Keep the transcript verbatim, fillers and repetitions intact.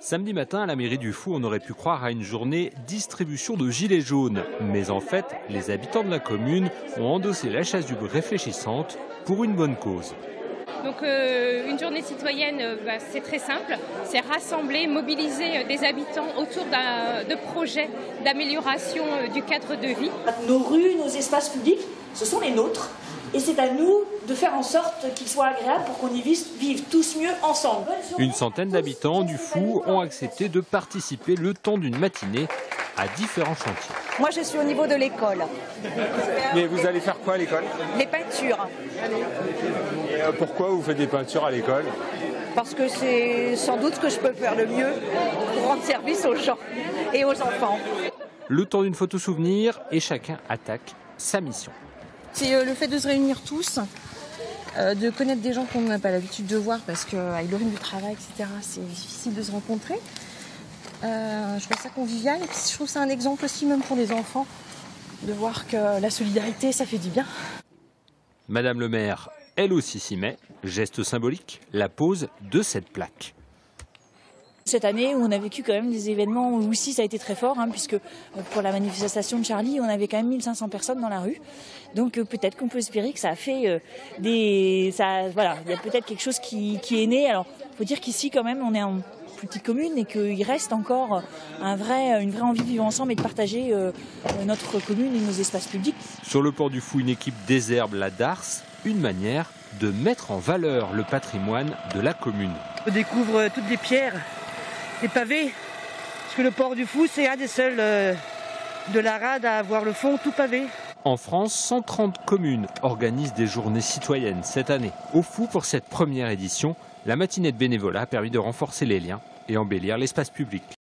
Samedi matin, à la mairie du Fou, on aurait pu croire à une journée distribution de gilets jaunes. Mais en fait, les habitants de la commune ont endossé la chasuble réfléchissante pour une bonne cause. Donc euh, une journée citoyenne, euh, bah, c'est très simple, c'est rassembler, mobiliser euh, des habitants autour de projets d'amélioration euh, du cadre de vie. Nos rues, nos espaces publics, ce sont les nôtres. Et c'est à nous de faire en sorte qu'ils soient agréables pour qu'on y vive, vive tous mieux ensemble. Une centaine d'habitants du Fou ont accepté de participer le temps d'une matinée à différents chantiers. Moi, je suis au niveau de l'école. Mais vous allez faire quoi à l'école? Les peintures. Et pourquoi vous faites des peintures à l'école? Parce que c'est sans doute ce que je peux faire le mieux pour rendre service aux gens et aux enfants. Le temps d'une photo souvenir et chacun attaque sa mission. C'est le fait de se réunir tous, euh, de connaître des gens qu'on n'a pas l'habitude de voir parce qu'avec le rythme du travail, et cetera, c'est difficile de se rencontrer. Euh, je trouve ça convivial et puis je trouve ça un exemple aussi même pour les enfants de voir que la solidarité, ça fait du bien. Madame le maire, elle aussi s'y met. Geste symbolique, la pose de cette plaque. Cette année, où on a vécu quand même des événements où aussi ça a été très fort, hein, puisque pour la manifestation de Charlie, on avait quand même mille cinq cents personnes dans la rue. Donc euh, peut-être qu'on peut espérer que ça a fait euh, des... Ça, voilà, il y a peut-être quelque chose qui, qui est né. Alors, il faut dire qu'ici, quand même, on est en petite commune et qu'il reste encore un vrai, une vraie envie de vivre ensemble et de partager euh, notre commune et nos espaces publics. Sur le port du Fou, une équipe désherbe la darse, une manière de mettre en valeur le patrimoine de la commune. On découvre toutes les pierres, les pavés, parce que le port du Fou, c'est un des seuls euh, de la rade à avoir le fond tout pavé. En France, cent trente communes organisent des journées citoyennes cette année. Au Fou, pour cette première édition, la matinée de bénévolat a permis de renforcer les liens et embellir l'espace public.